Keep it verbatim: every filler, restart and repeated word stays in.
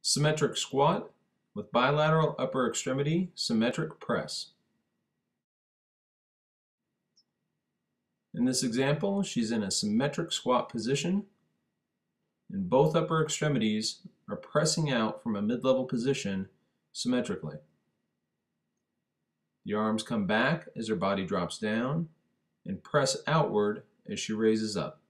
Symmetric squat with bilateral upper extremity symmetric press. In this example, she's in a symmetric squat position, and both upper extremities are pressing out from a mid-level position symmetrically. The arms come back as her body drops down and press outward as she raises up.